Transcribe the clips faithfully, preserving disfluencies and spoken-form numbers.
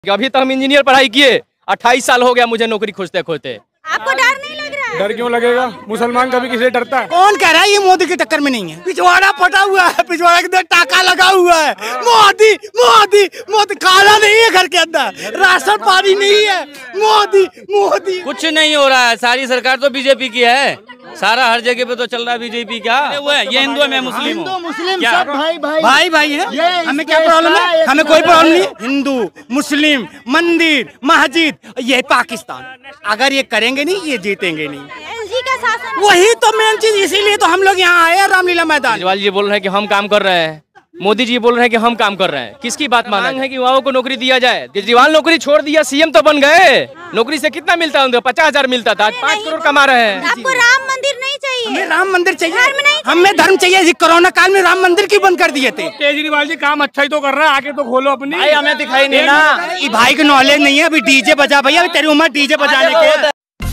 अभी तो हम इंजीनियर पढ़ाई किए, अट्ठाईस साल हो गया मुझे नौकरी खोजते खोजते। आपको डर नहीं लग रहा है? डर क्यों लगेगा? मुसलमान कभी किसी से डरता है? कौन कह रहा है ये मोदी के टक्कर में नहीं है? पिछवाड़ा फटा हुआ है, पिछवाड़ा के अंदर टाका लगा हुआ है। मोदी मोदी मोदी खाना नहीं है घर के अंदर, राशन पानी नहीं है। मोदी मोदी कुछ नहीं हो रहा है। सारी सरकार तो बीजेपी की है, सारा हर जगह पे तो चल रहा है बीजेपी का। वो है, ये हिंदू है, मैं मुस्लिम हूँ। मुस्लिम सब भाई भाई भाई भाई है। हमें क्या प्रॉब्लम है? हमें कोई प्रॉब्लम नहीं। हिंदू मुस्लिम मंदिर मस्जिद, ये पाकिस्तान अगर ये करेंगे नहीं ये जीतेंगे नहीं। एलजी का शासन, वही तो मेन चीज, इसीलिए तो हम लोग यहाँ आए हैं रामलीला मैदान। केजरीवाल जी बोल रहे हैं कि हम काम कर रहे हैं, मोदी जी बोल रहे हैं कि हम काम कर रहे हैं। किसकी बात माना है कि युवाओं को नौकरी दिया जाए? केजरीवाल नौकरी छोड़ दिया, सीएम तो बन गए। नौकरी से कितना मिलता है उनको? पचास हजार मिलता था, आज पाँच करोड़ कमा रहे हैं। आपको राम मंदिर नहीं चाहिए? हमें राम मंदिर चाहिए, धर्म नहीं चाहिए। हमें धर्म चाहिए। जी कोरोना काल में राम मंदिर क्यों बंद कर दिए थे? केजरीवाल जी काम अच्छा ही तो कर रहा है, आके तो खोलो अपनी। भाई हमें दिखाई नहीं ना, ये भाई को नॉलेज नहीं है। अभी डीजे बजा भैया, तेरी उम्र डीजे बजाने के।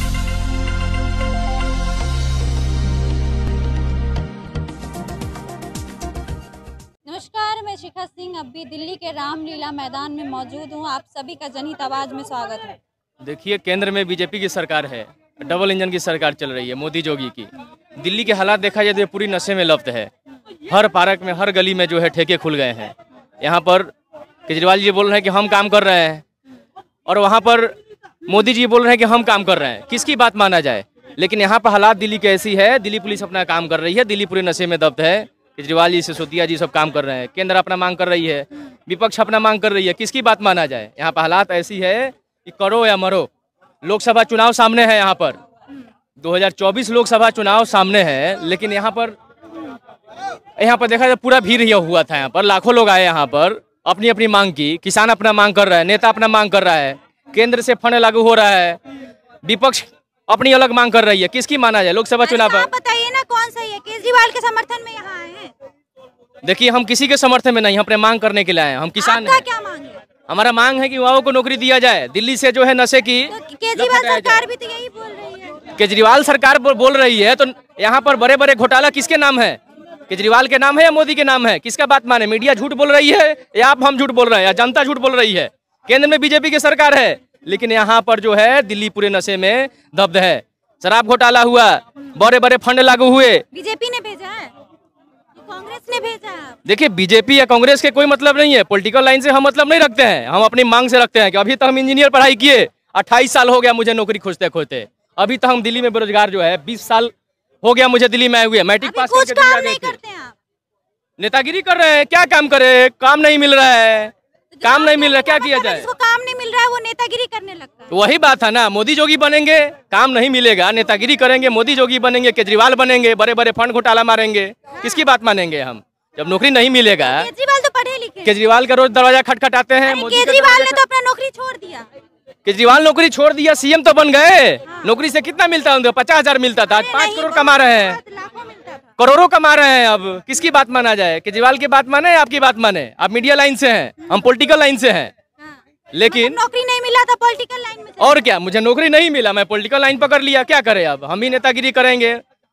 नमस्कार, मैं शिखा सिंह अभी दिल्ली के रामलीला मैदान में मौजूद हूँ। आप सभी का जनहित आवाज में स्वागत है। देखिए, केंद्र में बीजेपी की सरकार है, डबल इंजन की सरकार चल रही है मोदी जोगी की। दिल्ली के हालात देखा जाए तो पूरी नशे में लप्त है। हर पार्क में, हर गली में जो है ठेके खुल गए हैं। यहाँ पर केजरीवाल जी बोल रहे हैं कि हम काम कर रहे हैं, और वहाँ पर मोदी जी बोल रहे हैं कि हम काम कर रहे हैं। किसकी बात माना जाए? लेकिन यहाँ पर हालात दिल्ली की ऐसी है, दिल्ली पुलिस अपना काम कर रही है, दिल्ली पूरे नशे में दब्त है। केजरीवाल जी, सिसोदिया जी सब काम कर रहे हैं, केंद्र अपना मांग कर रही है, विपक्ष अपना मांग कर रही है। किसकी बात माना जाए? यहाँ पर हालात ऐसी है कि करो या मरो। लोकसभा चुनाव सामने है, यहाँ पर दो हज़ार चौबीस लोकसभा चुनाव सामने है, लेकिन यहाँ पर यहाँ पर देखा जाए पूरा भीड़ ही हुआ था। यहाँ पर लाखों लोग आए, यहाँ पर अपनी अपनी मांग की। किसान अपना मांग कर रहा है, नेता अपना मांग कर रहा है, केंद्र से फंड लागू हो रहा है, विपक्ष अपनी अलग मांग कर रही है। किसकी माना जाए? लोकसभा चुनाव पर आप बताइए ना कौन सही है? केजरीवाल के समर्थन में यहाँ आए हैं? देखिए, हम किसी के समर्थन में नहीं, हम अपने मांग करने के लिए आए हैं। हम किसान हैं। क्या मांग है? हमारा मांग है कि युवाओं को नौकरी दिया जाए। दिल्ली से जो है नशे की तो केजरीवाल सरकार भी तो यही बोल रही है। केजरीवाल सरकार बोल रही है, तो यहाँ पर बड़े बड़े घोटाला किसके नाम है? केजरीवाल के नाम है या मोदी के नाम है? किसका बात माने? मीडिया झूठ बोल रही है या आप हम झूठ बोल रहे हैं, या जनता झूठ बोल रही है? केंद्र में बीजेपी की सरकार है, लेकिन यहाँ पर जो है दिल्ली पूरे नशे में दब्ध है। शराब घोटाला हुआ, बड़े बड़े फंड लागू हुए। बीजेपी ने भेजा है, कांग्रेस ने भेजा है? देखिए, बीजेपी या कांग्रेस के कोई मतलब नहीं है, पॉलिटिकल लाइन से हम मतलब नहीं रखते हैं। हम अपनी मांग से रखते हैं कि अभी तो हम इंजीनियर पढ़ाई किए, अट्ठाईस साल हो गया मुझे नौकरी खोजते खोजते। अभी तो हम दिल्ली में बेरोजगार जो है, बीस साल हो गया मुझे दिल्ली में आए हुए। मैट्रिक पास कुछ काम नहीं करते हैं आप? नेतागिरी कर रहे हैं। क्या काम करे? काम नहीं मिल रहा है, काम नहीं मिल रहा, क्या किया जाए? जिसको काम नहीं मिल रहा है वो नेतागिरी करने लगता है। तो वही बात है ना, मोदी जोगी बनेंगे, काम नहीं मिलेगा, नेतागिरी करेंगे, मोदी जोगी बनेंगे, केजरीवाल बनेंगे, बड़े बड़े फंड घोटाला मारेंगे। किसकी बात मानेंगे हम जब नौकरी नहीं मिलेगा? केजरीवाल तो पढ़े लिखे। केजरीवाल का रोज दरवाजा खटखटाते हैं। केजरीवाल ने तो अपना नौकरी छोड़ दिया। केजरीवाल नौकरी छोड़ दिया, सीएम तो बन गए। नौकरी से कितना मिलता है उनको? पचास हजार मिलता था, आज पाँच करोड़ कमा रहे हैं, करोड़ों कमा रहे हैं। अब किसकी बात माना जाए? केजरीवाल की बात माने या आपकी बात माने? आप मीडिया लाइन से हैं, हम पॉलिटिकल लाइन से हैं। लेकिन नौकरी नहीं मिला था पॉलिटिकल लाइन में। और क्या, मुझे नौकरी नहीं मिला, मैं पॉलिटिकल लाइन पकड़ लिया। क्या करे अब? हम भी नेतागिरी करेंगे।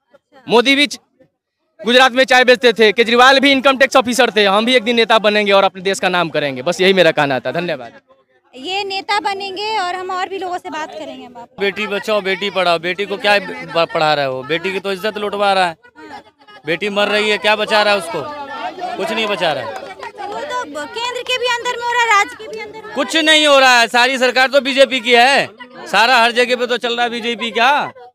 मोदी भी गुजरात में चाय बेचते थे, केजरीवाल भी इनकम टैक्स ऑफिसर थे। हम भी एक दिन नेता बनेंगे और अपने देश का नाम करेंगे। बस यही मेरा कहना था। धन्यवाद। ये नेता बनेंगे और हम और भी लोगों से बात करेंगे। बेटी बचाओ, बेटी पढ़ाओ। बेटी को क्या पढ़ा रहा है? वो बेटी की तो इज्जत लुटवा रहा है। बेटी मर रही है, क्या बचा रहा है उसको? कुछ नहीं बचा रहा है। वो तो केंद्र के भी अंदर में हो रहा है, राज्य के भी अंदर में। कुछ नहीं हो रहा है। सारी सरकार तो बीजेपी की है, सारा हर जगह पे तो चल रहा है बीजेपी का।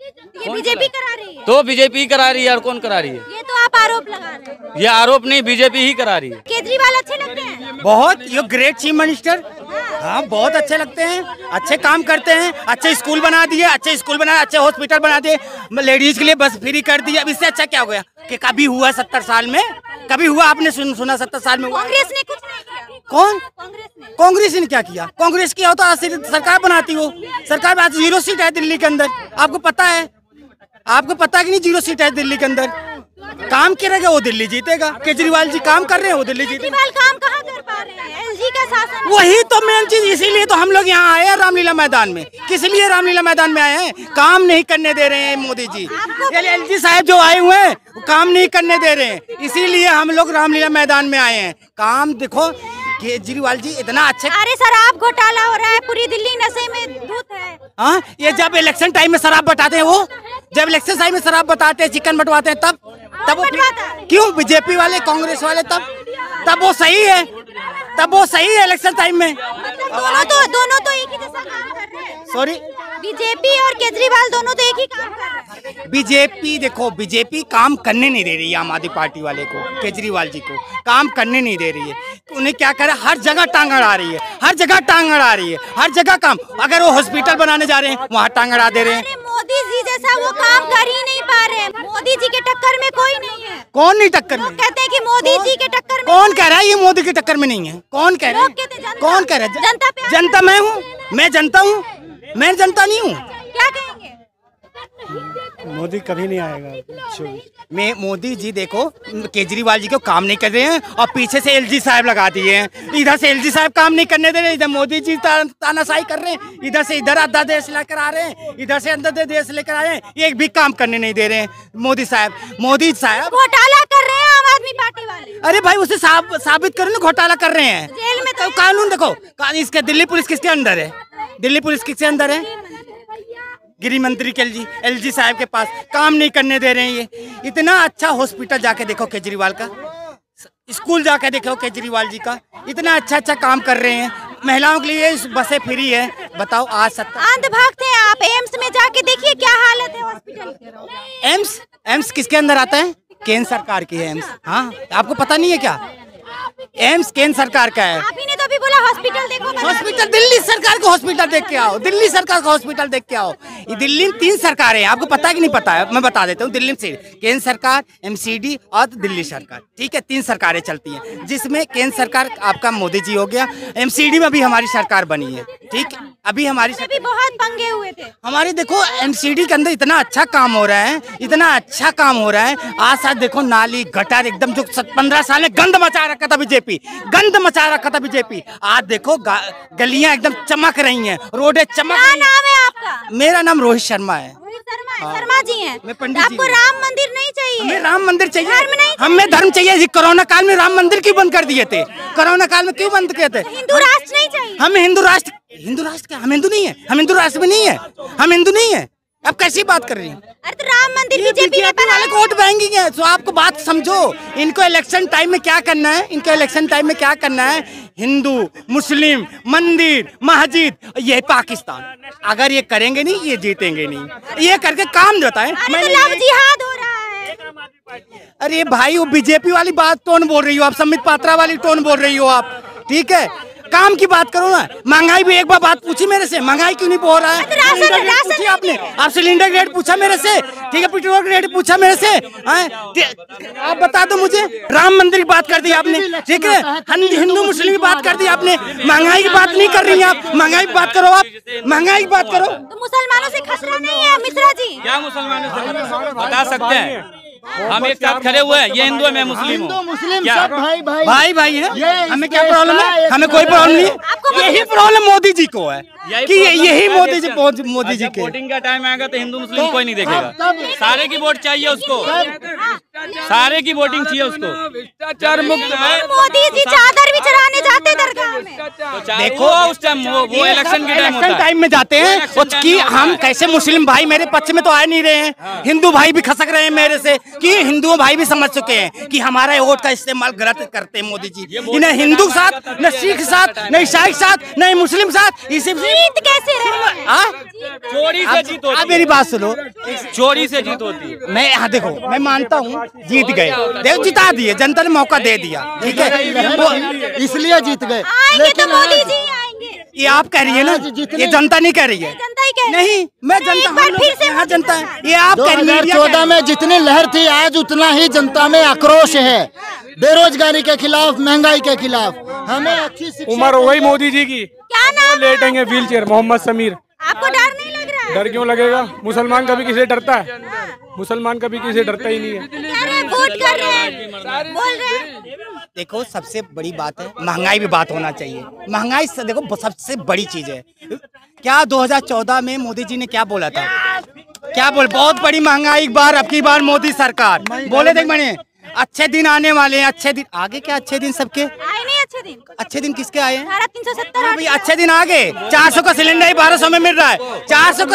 ये बीजेपी करा रही है? तो बीजेपी करा रही है, और कौन करा रही है? ये तो आप आरोप लगा रहे हैं। ये आरोप नहीं, बीजेपी ही करा रही है। केजरीवाल अच्छे लगते हैं? बहुत, ये ग्रेट चीफ मिनिस्टर। हाँ, बहुत अच्छे लगते हैं, अच्छे काम करते हैं। अच्छे स्कूल बना दिए, अच्छे स्कूल बनाए, अच्छे हॉस्पिटल बना दिए, लेडीज के लिए बस फ्री कर दिया। अब इससे अच्छा क्या हो गया कि कभी हुआ सत्तर साल में? कभी हुआ? आपने सुन, सुना सत्तर साल में हुआ? कांग्रेस ने कुछ नहीं किया। कौन? कांग्रेस ने। कांग्रेस ने क्या किया? कांग्रेस किया हो तो आज सरकार बनाती हो। सरकार आज जीरो सीट है दिल्ली के अंदर, आपको पता है? आपको पता है कि नहीं? जीरो सीट है दिल्ली के अंदर। काम करेगा वो दिल्ली जीतेगा। केजरीवाल जी काम कर रहे हैं, वो दिल्ली जीतेगा। केजरीवाल काम कहाँ कर पा रहे हैं? एलजी का शासन, वही तो मेन चीज, इसीलिए तो हम लोग यहाँ आए हैं रामलीला मैदान में। किस लिए रामलीला मैदान में आए हैं? काम नहीं करने दे रहे हैं मोदी जी। एलजी साहब जो आए हुए हैं वो काम नहीं करने दे रहे हैं, इसीलिए हम लोग रामलीला मैदान में आए हैं। काम देखो, केजरीवाल जी इतना अच्छा। अरे शराब घोटाला हो रहा है, पूरी दिल्ली नशे में धुत है। हाँ, ये जब इलेक्शन टाइम में शराब बटाते हैं, वो जब इलेक्शन टाइम में शराब बताते हैं, चिकन बंटवाते हैं, तब तब वो क्यों बीजेपी वाले कांग्रेस वाले तब तब वो सही है, तब वो सही है इलेक्शन टाइम में। दोनों तो दोनों तो एक ही जैसा काम कर रहे हैं। सॉरी, बीजेपी और केजरीवाल दोनों तो एक ही काम कर रहे हैं। बीजेपी देखो, बीजेपी काम करने नहीं दे रही है आम आदमी पार्टी वाले को, केजरीवाल जी को काम करने नहीं दे रही है। तो उन्हें क्या करे, हर जगह टांग अड़ा रही है, हर जगह टांग अड़ा रही है, हर जगह काम। अगर वो हॉस्पिटल बनाने जा रहे हैं, वहाँ टांग अड़ा दे रहे हैं। मोदी जी जैसा वो काम कर ही नहीं पा रहे हैं। मोदी जी के टक्कर में कोई नहीं है। कौन नहीं टक्कर में? कहते हैं कि मोदी जी के टक्कर में। कौन कह रहा है ये मोदी के टक्कर में नहीं है? कौन कह रहा है? कौन कह रहा है? जनता पे जनता मैं हूँ, मैं जनता हूँ, मैं जनता नहीं हूँ। क्या कहेंगे? मोदी कभी नहीं आएगा। मैं मोदी जी देखो, केजरीवाल जी को काम नहीं कर रहे हैं और पीछे से एलजी साहब लगा दिए हैं। इधर से एलजी साहब काम नहीं करने दे रहे, इधर मोदी जी ता, तानाशाही कर रहे हैं। इधर से इधर आधा देश लेकर आ रहे हैं, इधर से अंदर देश लेकर आ रहे हैं। एक भी काम करने नहीं दे रहे हैं मोदी साहब। मोदी साहब घोटाला कर रहे हैं आम आदमी पार्टी वाले। अरे भाई, उसे साब, साबित करो ना, घोटाला कर रहे हैं। जेल में तो कानून देखो, इसके दिल्ली पुलिस किसके अंदर है? दिल्ली पुलिस किसके अंदर है? गृह मंत्री के एलजी एलजी साहब के पास काम नहीं करने दे रहे हैं। ये इतना अच्छा हॉस्पिटल जाके देखो केजरीवाल का, स्कूल जाके देखो केजरीवाल जी का, इतना अच्छा अच्छा काम कर रहे हैं। महिलाओं के लिए बसें फ्री है। बताओ, आज सत्ता अंध भक्त हैं आप। एम्स में जाके देखिए क्या हालत है हॉस्पिटल की। एम्स एम्स किसके अंदर आता है? केंद्र सरकार की है एम्स। हाँ, आपको पता नहीं है क्या? एम्स केंद्र सरकार का है। आप ही ने तो अभी बोला हॉस्पिटल देखो। हॉस्पिटल दिल्ली सरकार को हॉस्पिटल देख के आओ, दिल्ली सरकार का हॉस्पिटल देख के आओ। ये दिल्ली में तीन सरकारें हैं, आपको पता है कि नहीं पता है? मैं बता देता हूँ। दिल्ली में केंद्र सरकार, एमसीडी और दिल्ली सरकार, ठीक है, तीन सरकारें चलती हैं। जिसमें केंद्र सरकार आपका मोदी जी हो गया, एमसीडी में भी हमारी सरकार बनी है, ठीक है। अभी हमारी भी बहुत पंगे हुए थे हमारे। देखो एमसीडी के अंदर इतना अच्छा काम हो रहा है, इतना अच्छा काम हो रहा है। आज साथ देखो, नाली गटर एकदम, जो पंद्रह साल में गंद मचा रखा था बीजेपी, गंद मचा रखा था बीजेपी, आज देखो गलियां एकदम चमक रही हैं, रोडें चमक क्या रही हैं। नाम है आपका? मेरा नाम रोहित शर्मा है। रोहित शर्मा है। शर्मा जी हैं। मैं पंडित जी आपको हूँ। राम मंदिर नहीं चाहिए? हमें राम मंदिर चाहिए, धर्म नहीं हमें धर्म चाहिए। जी, कोरोना काल में राम मंदिर क्यों बंद कर दिए थे? कोरोना काल में क्यों बंद किए थे? हिंदू राष्ट्र नहीं चाहिए? हम हिंदू राष्ट्र, हिंदू राष्ट्र क्या? हम हिंदू नहीं है, हम हिंदू राष्ट्र में नहीं है, हम हिंदू नहीं है। अब कैसी बात कर रही हैं? अरे तो राम मंदिर बीजेपी ने वाले वोट बैंकिंग है, तो आपको बात समझो। इनको इलेक्शन टाइम में क्या करना है? इनको इलेक्शन टाइम में क्या करना है? हिंदू, मुस्लिम, मंदिर, मस्जिद, ये पाकिस्तान। अगर ये करेंगे नहीं, ये जीतेंगे नहीं। ये करके काम देता है। तो लव जिहाद हो रहा है। अरे भाई, वो बीजेपी वाली बात टोन बोल रही हो आप, संबित पात्रा वाली टोन बोल रही हो आप, ठीक है। काम की बात करो ना। महंगाई भी एक बार बात पूछी मेरे से, महंगाई क्यों नहीं बोल रहा है? सिलेंडर रेट पूछी आपने, आप सिलेंडर रेट पूछा मेरे से, ठीक है, पेट्रोल रेट पूछा मेरे से। आप बता दो मुझे। राम मंदिर की बात कर दी आपने, ठीक है, हिंदू मुस्लिम की बात कर दी आपने, महंगाई की बात नहीं कर रही आप। महंगाई की बात करो, आप महंगाई की बात करो। तो मुसलमानों से खतरा नहीं है मिश्रा जी? क्या मुसलमानों से बता सकते हैं? हम एक साथ खड़े हुए हैं, ये हिंदू है, मैं मुस्लिम हूँ। मुस्लिम सब भाई भाई भाई भाई है। हमें क्या प्रॉब्लम है? हमें कोई प्रॉब्लम नहीं। यही प्रॉब्लम मोदी जी को है कि यही मोदी जी मोदी जी के। वोटिंग का टाइम आएगा तो हिंदू मुस्लिम कोई नहीं देखेगा, सारे की वोट चाहिए उसको, सारे की वोटिंग चाहिए उसको। भ्रष्टाचार मुक्त मोदी जी चादर भी चढ़ाने जाते दरगाह में। देखो उस टाइम वो इलेक्शन के टाइम इलेक्शन टाइम में जाते हैं कि हम कैसे मुस्लिम भाई मेरे पक्ष में तो आ नहीं रहे हैं, हिंदू भाई भी खसक रहे हैं मेरे से, कि हिंदू भाई भी समझ चुके हैं कि हमारा वोट का इस्तेमाल गलत करते हैं मोदी जी। न हिंदू के साथ, न सिख के साथ, न ईसाई के साथ, न मुस्लिम साथ। इसी जीत कैसे रहे? चोरी से जीत होती है। आप मेरी बात सुनो, चोरी से जीत होती है। मैं हाँ देखो, मैं मानता हूँ जीत गए, देखो जिता दिए, जनता ने मौका दे दिया, ठीक है, इसलिए जीत गए। आएंगे तो मोदी जी आएंगे। ये आप कह रही है ना, ये जनता नहीं कह रही है। जनता ही कह रही है। नहीं, मैं एक जनता बार फिर से हूँ, जनता है। ये आप दो कह रही हजार है। चौदह में जितनी लहर थी, आज उतना ही जनता में आक्रोश है, बेरोजगारी के खिलाफ, महंगाई के खिलाफ। हमें अच्छी शिक्षा। उम्र हो गई मोदी जी की, क्या नाम है लेटेंगे व्हील चेयर। मोहम्मद समीर। आपको डर नहीं लग रहा है? डर क्यों लगेगा? मुसलमान कभी किसी से डरता है? मुसलमान कभी किसी से डरता ही नहीं है। कह रहे हैं, वोट कर रहे हैं, बोल रहे हैं। देखो, सबसे बड़ी बात है महंगाई भी बात होना चाहिए। महंगाई से देखो सबसे बड़ी चीज है। क्या दो हज़ार चौदह में मोदी जी ने क्या बोला था? क्या बोल, बहुत बड़ी महंगाई एक बार, अब की बार मोदी सरकार बोले। देख मैंने अच्छे दिन आने वाले हैं, अच्छे दिन आगे क्या अच्छे दिन सबके आए नहीं अच्छे दिन। अच्छे दिन किसके आए हैं? धारा तीन सौ सत्तर भाई अच्छे दिन आ गए। चार सौ का सिलेंडर बारह सौ में मिल रहा है। चार सौ का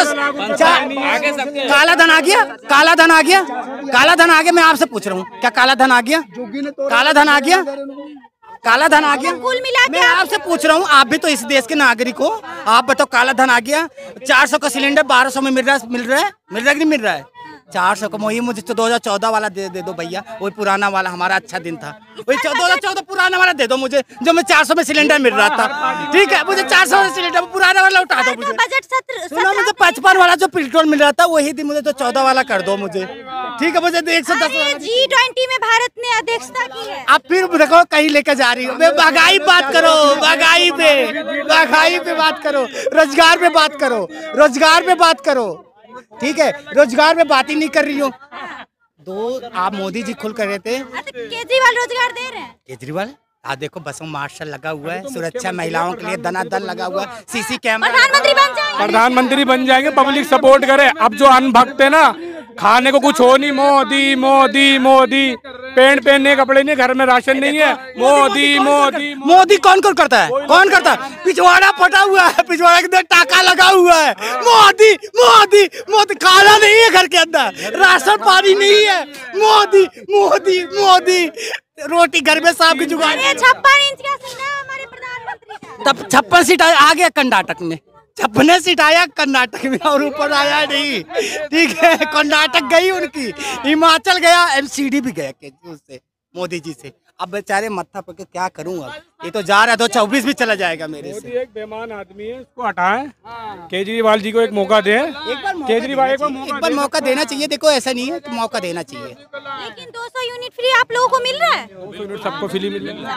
काला धन आ गया, काला धन आ गया, काला धन आ गया। मैं आपसे पूछ रहा हूँ क्या काला धन आ गया? काला धन आ गया, काला धन आ गया। कुल मिला मैं आपसे पूछ रहा हूँ, आप भी तो इस देश के नागरिक हो, आप बताओ काला धन आ गया। चार सौ का सिलेंडर बारह सौ में मिल रहा है, मिल रहा है मिल रहा है कि नहीं मिल रहा है? चार सौ का वही मुझे तो दो हजार चौदह वाला दे दे दो भैया, वही पुराना वाला हमारा अच्छा दिन था। वही दो हजार चौदह पुराना वाला दे दो मुझे, जो मैं चार सौ में सिलेंडर मिल रहा था। ठीक है, मुझे चार सौ में सिलेंडर पुराना वाला उठा दो मुझे। बजट सत्र सुनो, मुझे पचपन वाला जो पेट्रोल मिल रहा था वही दिन मुझे तो चौदह वाला कर दो मुझे। ठीक है, मुझे एक सौ दस। जी ट्वेंटी में भारत ने अध्यक्षता की है। आप फिर देखो कहीं लेकर जा रही हो। महंगाई बात करो, महंगाई पे महंगाई पे बात करो, रोजगार पे बात करो, रोजगार पे बात करो। ठीक है, रोजगार में बात ही नहीं कर रही हो। दो आप मोदी जी खुल कर रहे थे, केजरीवाल रोजगार दे रहे हैं। केजरीवाल आप देखो बसों में मार्शल लगा हुआ है, सुरक्षा महिलाओं के लिए दनादन लगा हुआ है, सीसी कैमरा। प्रधानमंत्री बन जाएंगे, प्रधानमंत्री बन जाएंगे, पब्लिक सपोर्ट करे। अब जो अनभक्त है ना, खाने को कुछ हो नहीं, मोदी मोदी मोदी, पेंट पहनने कपड़े नहीं, घर में राशन नहीं है, मोदी मोदी मोदी कौन कौन करता है? कौन करता है? पिछवाड़ा फटा हुआ है, पिछवाड़ा के अंदर टाका लगा हुआ है। मोदी मोदी मोदी, खाना नहीं है घर के अंदर, राशन पानी नहीं है, मोदी मोदी मोदी, रोटी घर में साहब की जुगाड़। छप्पन इंच का सीना है हमारे प्रधानमंत्री का। तब छप्पन सीट आ गया कर्नाटक में, छप्पन सीट आया कर्नाटक में और ऊपर आया नहीं। ठीक है, कर्नाटक गई उनकी, हिमाचल गया, एमसीडी भी गया उससे, मोदी जी से। अब बेचारे मत्था पकड़ क्या करूंगा, ये तो जा रहा है तो चौबीस भी चला जाएगा मेरे से। एक बेईमान आदमी है, उसको हटाएं। केजरीवाल जी को एक मौका दें, केजरीवाल एक एक बार मौका देना चाहिए। देखो ऐसा नहीं है कि मौका देना चाहिए। लेकिन दो सौ यूनिट फ्री आप लोगों को मिल रहा है, सबको फ्री मिल रहा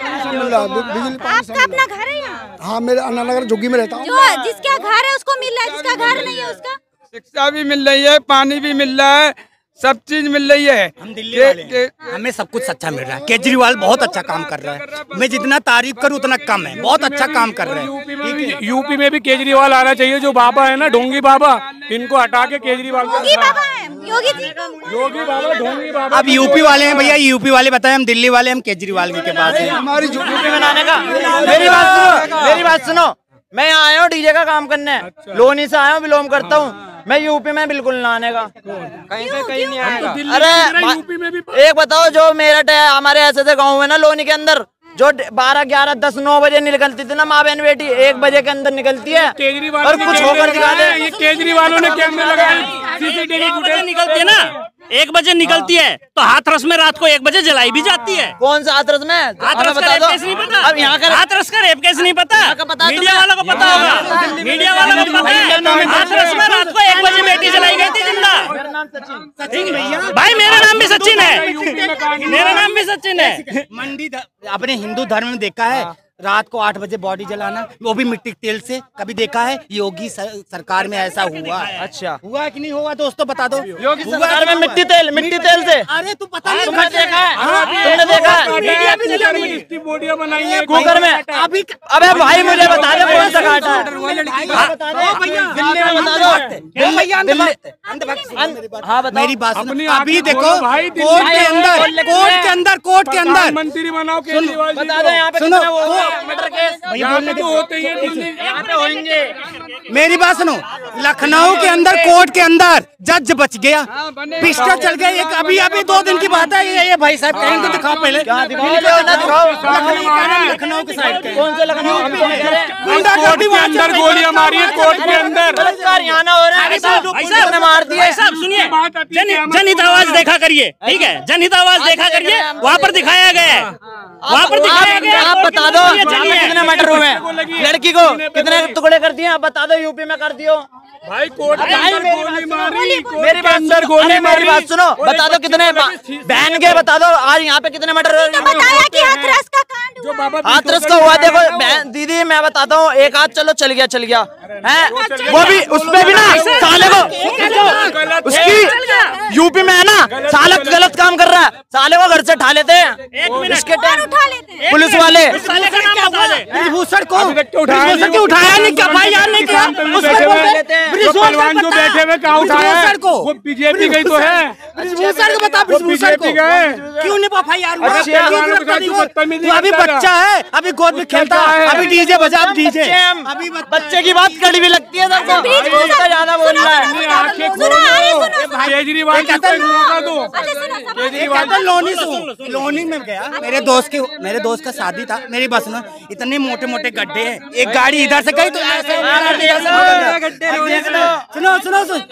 है। आपका अपना घर है यहाँ? हाँ, मेरे अन्ना नगर झुग्गी में रहता हूँ। जो जिसका घर है उसको मिल रहा है, जिसका घर नहीं है उसका शिक्षा भी मिल रही है, पानी भी मिल रहा है, सब चीज मिल रही है। हम दिल्ली वाले हैं, हमें सब कुछ अच्छा मिल रहा है। केजरीवाल बहुत अच्छा काम कर रहा है, मैं जितना तारीफ करूँ उतना कम है, बहुत अच्छा काम कर रहे हैं। यूपी में भी केजरीवाल आना चाहिए। जो बाबा है ना, ढोंगी बाबा, इनको हटा के केजरीवाल योगी बाबा है, योगी जी योगी बाबा, ढोंगी बाबा। अब यूपी वाले हैं भैया, यूपी वाले बताए, हम दिल्ली वाले, हम केजरीवाल जी के पास हैं। हमारी यूपी में आने का। मेरी बात सुनो, मेरी बात सुनो, मैं यहाँ आया हूँ डीजे का काम करने, लोनी से आया हूँ, बिलोंग करता हूँ। मैं यूपी में बिल्कुल ना आने का, कहीं से कहीं नहीं आएगा। अरे एक बताओ, जो मेरठ है, हमारे ऐसे ऐसे गाँव है ना लोनी के अंदर, जो बारह ग्यारह दस नौ बजे निकलती थी ना माँ बहन बेटी, एक बजे के अंदर निकलती है केजरीवाल और कुछ होकर दिखा दे। ये केजरीवालों ने कैमरे लगाए, सीसीटीवी फुटेज निकलती है ना, एक बजे निकलती है तो हाथरस में रात को एक बजे जलाई भी जाती है। कौन सा हाथरस में? हाथरस का रेप केस नहीं पता? अब यहाँ का हाथरस का रेप केस नहीं पता? मीडिया वालों को पता होगा, मीडिया वालों को पता है। हाथरस में रात को एक बजे बेटी जलाई गई थी जिंदा। भाई मेरा नाम भी सचिन है, मेरा नाम भी सचिन है। मंडी अपने हिंदू धर्म में देखा है रात को आठ बजे बॉडी जलाना, वो भी मिट्टी तेल से, कभी देखा है? योगी सरकार में ऐसा हुआ है। अच्छा, हुआ कि नहीं हुआ दोस्तों बता दो। योगी सरकार में मिट्टी तेल, मिट्टी तेल से? अरे तू पता नहीं, तुमने देखा है? तुमने देखा है बोडियां बनाई है कुकर में? अभी अबे भाई मुझे बता दे कौन सा घाटा है? हाँ बता, मेरी बात सुनो। अभी देखो कोर्ट के अंदर, कोर्ट के अंदर, कोर्ट के अंदर मंत्री बनाओ केजरीवाल जी बता दो यहाँ पे सुनो, मर्डर केस यहाँ पे होते हैं, यहाँ पे होंगे। मेरी बात सुनो, लखनऊ के अंदर कोर्ट के अंदर जज बच गया, पिस्टल चल गया। एक अभी अभी दो दिन की बात है। ये, ये भाई साहब कहीं तो दिखाओ पहले, लखनऊ के साइड के। कौन से लखनऊ? कोर्ट के अंदर गोलियां मारी है, कोर्ट के अंदर यहाँ ना हो रहा है, मार दिया। साहब सुनिए, जनहित आवाज देखा करिए, ठीक है, जनहित आवाज देखा करिए, वहाँ पर दिखाया गया है, वहाँ पर दिखाया गया। आप बता दो कितने मर्डर हुए हैं, लड़की को कितने टुकड़े कर दिए, आप बता दो। यूपी में कर दियो भाई, कोर्ट के अंदर गोली मारी, मेरी बात अंदर गोली मेरी बात सुनो, बता दो कितने बहन के, बता दो आज यहाँ पे कितने मर्डर हुए। बताया कि हाथरस का कांड जो बाबा हाथरस का हुआ। देखो दीदी मैं बताता हूँ, एक हाथ चलो चल गया चल गया है, वो भी उसपे भी ना साले को, उसकी यूपी में है ना साला गलत काम कर रहा है, साले को घर से उठा लेते हैं इसके पुलिस वाले। भूषण को उठाया नहीं क्या भाई यार, नहीं क्या मंत्री बैठे हुए, जो पहलवान जो बैठे हुए कहाँ उठाया है, वो बीजेपी गई तो है, ब्रिजभूषण को बता, ब्रिजभूषण को क्यों नहीं एफ आई आर हुआ? अभी बच्चा है, अभी गोद में खेलता है, अभी डीजे बजा, डीजे अभी बच्चे की बात कड़ी भी लगती है सबको, ज्यादा बोल रहा है। केजरीवाल केजरीवाल लोनी लोनी में गया, मेरे दोस्त की मेरे दोस्त का शादी था, मेरी बस में इतने मोटे मोटे गड्ढे हैं, एक गाड़ी इधर से गई तो सुनो सुनो सुनो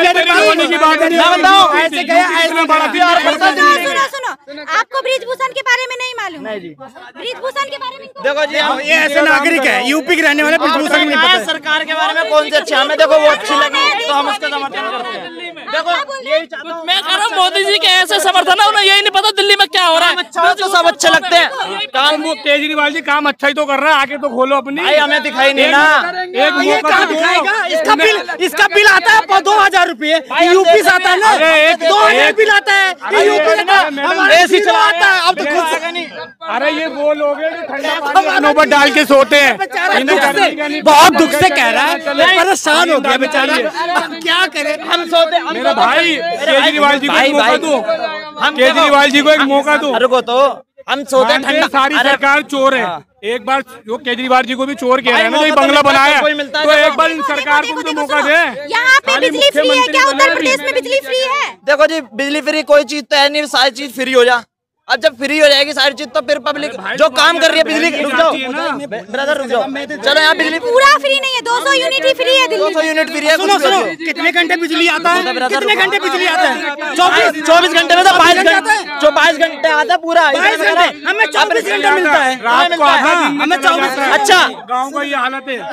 ऐसे गया ऐसे सुनो सुनो आपको ब्रिजभूषण के बारे में नहीं मालूम? नहीं जी, ब्रिजभूषण के बारे में देखो जी, हम ये ऐसे नागरिक है यूपी के रहने वाले, ब्रिजभूषण नहीं पता सरकार के बारे में कौन से अच्छे, हमें देखो वो अच्छी लगी तो हम उसका समर्थन करते हैं। देखो मैं कह रहा हूँ मोदी जी के ऐसे समर्थन है, उन्हें यही नहीं पता दिल्ली में क्या हो रहा है, तो सब अच्छे लगते हैं। काम वो केजरीवाल जी काम अच्छा ही तो कर रहा है, आगे तो खोलो अपनी। भाई हमें दिखाई नहीं ना, एक मौका दिखाएगा, इसका बिल इसका बिल आता है दो हजार रूपए, यूपी से आता है ना, दो हजार बिल आता है यूपी से, एसी चलाता है अब तो खुद नहीं। अरे ये वो लोग हैं जो ठंडा पानी नौबत डाल के सोते हैं, बहुत दुख से कह रहा है, परेशान हो गया बेचारा, क्या करे। हम सोते, मेरा भाई केजरीवाल जी को एक मौका दो, केजरीवाल जी को एक मौका दो। रुको तो हम सोते ठंडा, सारी सरकार चोर है, एक बार जो केजरीवाल जी को भी चोर कह रहे हैं ना, जो बंगला बनाया तो एक बार इन सरकार को भी तो मौका दे। यहाँ पे बिजली फ्री है क्या? उत्तर प्रदेश में बिजली फ्री है? देखो जी, बिजली फ्री कोई चीज तो है नहीं, सारी चीज फ्री हो जा। अब जब फ्री हो जाएगी सारी चीज तो फिर पब्लिक जो काम कर रही है बिजली, रुक जाओ ब्रदर रुक जाओ, चलो यहाँ बिजली पूरा फ्री नहीं है, दो सौ यूनिट ही फ्री है, दो सौ यूनिट फ्री है। सुनो सुनो कितने घंटे बिजली आता है, कितने घंटे बिजली आता है? चौबीस चौबीस घंटे में तो बाईस घंटे, जो बाईस घंटे आता है पूरा, हमें चौबीस घंटे मिलता है, हमें चौबीस। अच्छा गाँव का ये हालत है।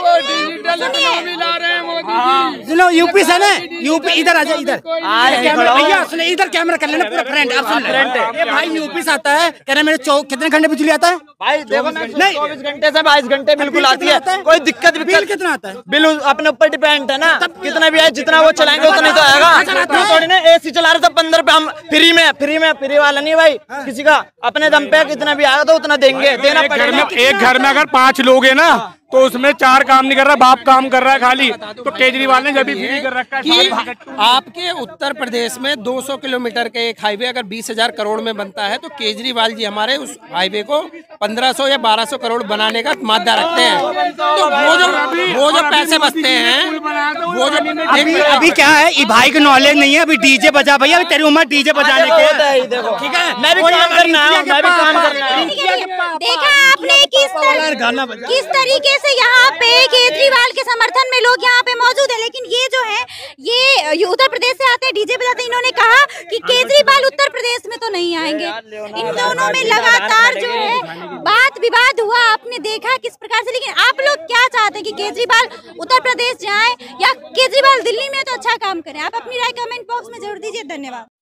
सुनो यूपी से ना, यूपी इधर आ जाए, इधर भैया सुनो, इधर कैमरा कर लेना पूरा फ्रंट, आप सुन ले भाई, यूपी से आता है, कह रहे मेरे कितने घंटे बिजली आता है भाई? देखो नहीं, चौबीस घंटे से बाईस घंटे बिल्कुल आती है, कोई दिक्कत बिल कितना आता है? बिल अपने ऊपर डिपेंड है ना, कितना भी है, जितना वो चलाएंगे उतना ही तो आएगा। थोड़ी ना एसी चला रहे तो पंद्रह पे हम फ्री में, फ्री में फ्री वाला नहीं भाई, किसी का अपने दम पे कितना भी आएगा तो उतना देंगे, देना पड़ेगा। एक घर में अगर पांच लोग है ना तो उसमें चार काम नहीं कर रहा, बाप काम कर रहा है खाली, तो केजरीवाल ने जब भी फ्री कर रखा है कि आपके उत्तर प्रदेश में दो सौ किलोमीटर के एक हाईवे अगर बीस हजार करोड़ में बनता है तो केजरीवाल जी हमारे उस हाईवे को पंद्रह सौ या बारह सौ करोड़ बनाने का मादा रखते हैं। तो वो जो वो जो पैसे बचते हैं वो जो अभी अभी क्या है, ये भाई को नॉलेज नहीं है, अभी डीजे बजा भैया, अभी तेरी उम्र डीजे बजाने की, ठीक है, मैं भी काम करना है, मैं भी काम करना है। देखा आपने किस किस तरीके से यहाँ पे केजरीवाल के समर्थन में लोग यहाँ पे मौजूद है, लेकिन ये जो है ये उत्तर प्रदेश से आते हैं, डीजे बजाते हैं। इन्होंने कहा कि केजरीवाल उत्तर प्रदेश में तो नहीं आएंगे। इन दोनों में लगातार जो है बात विवाद हुआ, आपने देखा किस प्रकार से। लेकिन आप लोग क्या चाहते हैं कि केजरीवाल उत्तर प्रदेश जाए या केजरीवाल दिल्ली में तो अच्छा काम करें? आप अपनी राय कमेंट बॉक्स में जरूर दीजिए। धन्यवाद।